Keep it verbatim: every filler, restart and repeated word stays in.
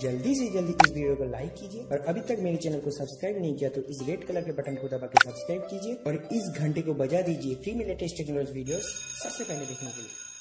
जल्दी से जल्दी इस वीडियो को लाइक कीजिए और अभी तक मेरे चैनल को सब्सक्राइब नहीं किया तो इस रेड कलर के बटन को दबा के सब्सक्राइब कीजिए और इस घंटे को बजा दीजिए फ्री में लेटेस्ट टेक्नोलॉजी वीडियोस सबसे पहले देखने के लिए।